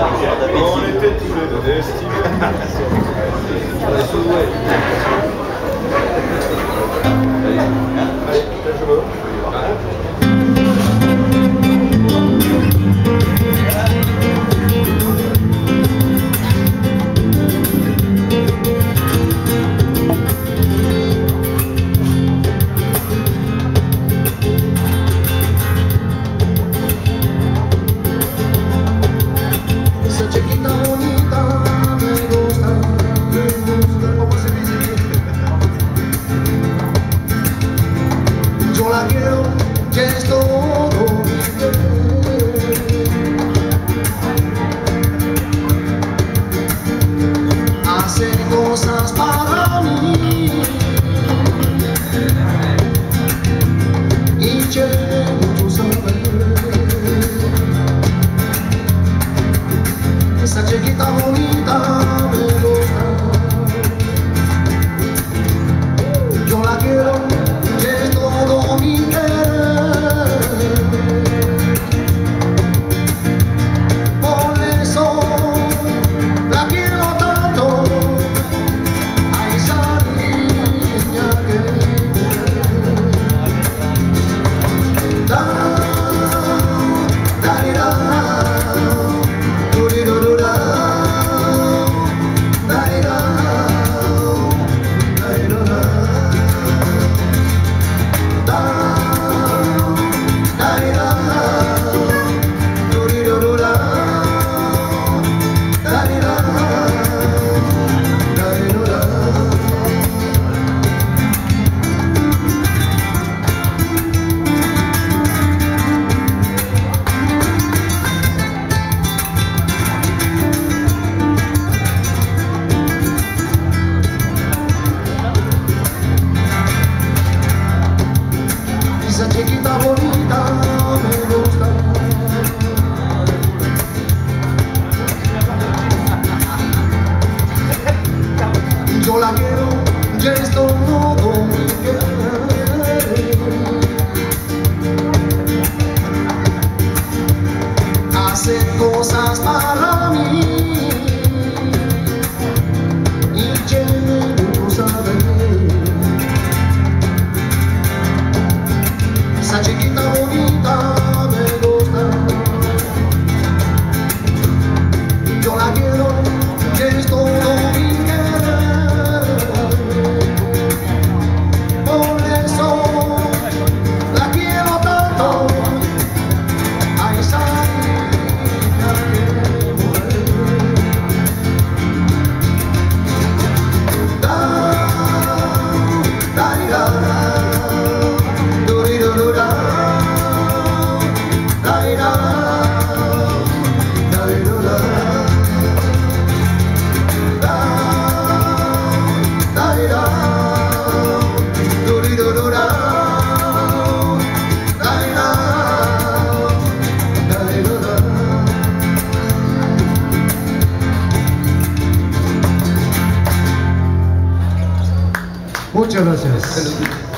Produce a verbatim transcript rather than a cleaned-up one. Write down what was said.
On était tous les deux destinés. Allez, Soudoué. Allez, je veux. Cosas para mí y quiero saber esa chiquita bonita me gusta, yo la quiero, que es todo mi querer, por eso la quiero tanto. Esa chiquita bonita me gusta, yo la quiero, ya es todo mi querer, hace cosas para mí y quiero saber. Esa chiquita bonita me gusta, yo la quiero, que es todo mi querer, por eso la quiero tanto, a esa niña que muere. Da, da, da, da. Muchas gracias.